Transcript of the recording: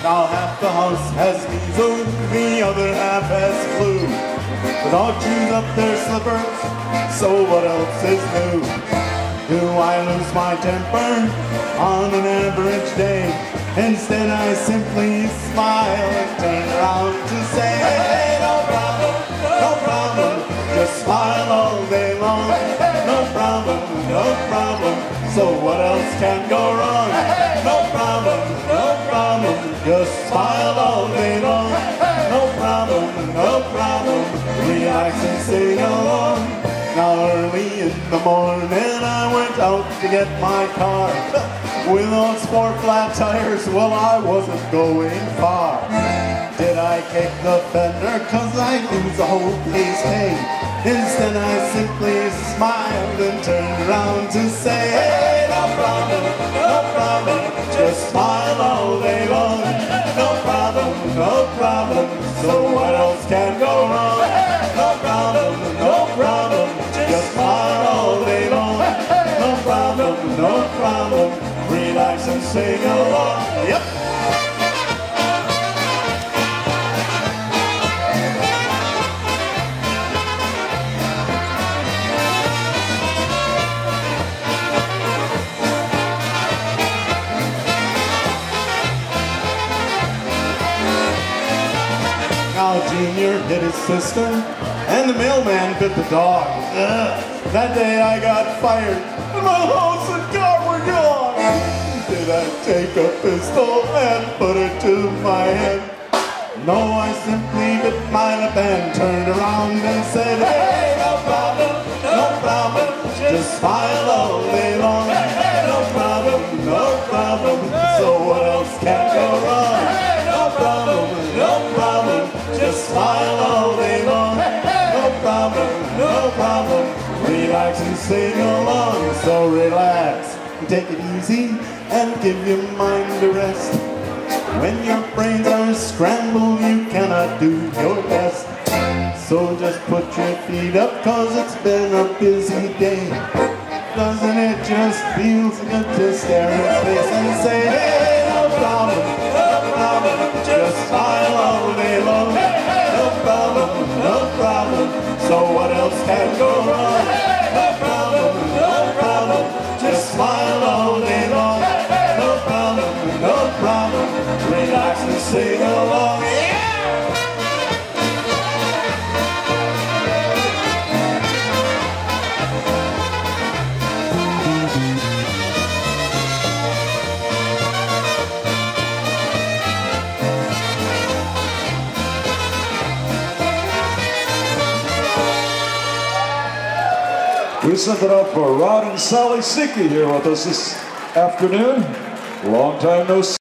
Now half the house has measles, the other half has flu. The dog chews up their slippers, so what else is new? Do I lose my temper on an average day? Instead I simply smile and turn around to say, hey, no problem, no problem. Just smile all day long. No problem, no problem. So what else can go wrong? No problem, no problem. Just smile all day long. No problem, no problem. Relax and sing along. Now early in the morning I went out to get my car. With those 4 flat tires, well, I wasn't going far. Did I kick the fender? Cause I lose the whole piece paid. Instead I simply smiled and turned around to say, hey, no problem, no problem. Just smile all day long. No problem, no problem. So what else can go wrong? No problem, no problem. Just smile all day long. No problem, no problem. Relax and sing along. Yep. Now Junior hit his sister, and the mailman bit the dog. Ugh. That day I got fired, and my house and car were gone. Did I take a pistol and put it to my head? No, I simply bit my lip and turned around and said, hey, no problem, no problem. Just smile all day long. No problem, no problem. So what else can go wrong? No problem, no problem. Just smile all day long. No problem, no problem. Relax and sing along. So relax and take it easy and give your mind a rest. When your brains are scrambled, you cannot do your best. So just put your feet up, cause it's been a busy day. Doesn't it just feel so good to stare in space and say, hey, no problem, no problem. Just smile all day long. No problem, no problem. So what else can go wrong? No problem, no problem. Just smile all day long. No problem, no problem. Relax and sing along. We sent it up for Rod and Sally Sickey here with us this afternoon. Long time no see.